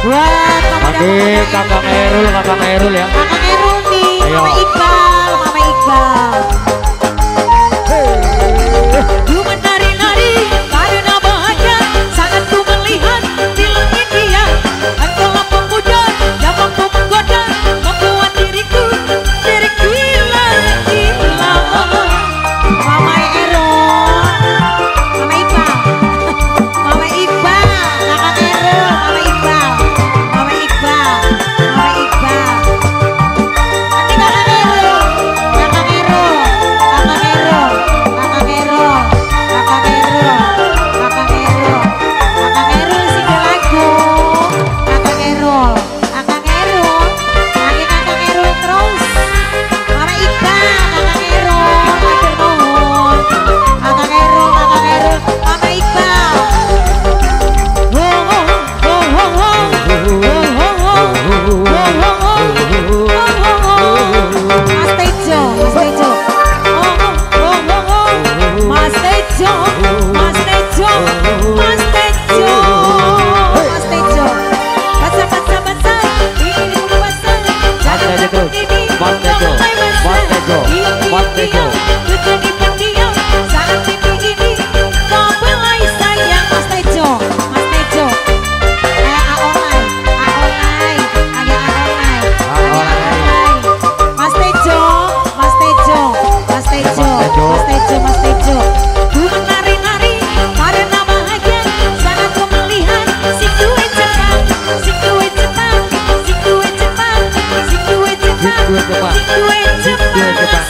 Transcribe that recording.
Buat Kakang Erul ya. Kakang Erul nih, Ayo. Mama Iqbal, Mama Iqbal. Ku menari-nari karena bahagia, sangat ku melihat di langit dia. Engkaulah pemuda yang mampu menggoda, membuat diriku tergila-gila. Mama Erul, Mama Iqbal, Mama Iqbal, Kakang Erul, Mama Iqbal, Mama Iqbal, Mama Iqbal. Nanti Kakang Erul, Kakang Erul, Kakang Erul, Kakang Erul, Kakang Erul, Kakang Erul, Kakang Erul sing lagu. Kakang Erul, Kakang Erul, lagi Kakang Erul terus. Mama Iqbal, Kakang Erul, matur nuwun. Kakang Erul, Kakang Erul, Mama Iqbal. Wo wo wo wo wo wo wo wo wo wo. Mas Tejo, Mas Tejo. Mas Tejo, Mas Tejo, Mas Tejo, Mas Tejo. Baca, baca, baca. Ini puasa. Jangan takut ini. Mas Tejo, Mas Tejo, Mas Tejo. Jadi pendiam saat ini. Kau belai sayang Mas Tejo, Mas Tejo. Aolai, aolai, agak aolai, agak aolai. Mas Tejo, Mas Tejo, Mas Tejo, Mas Tejo, Mas Tejo. Ku menari-nari karena bahagia, sangat ku melihat si kue cepat, si kue cepat, si kue cepat, si kue cepat, si kue cepat.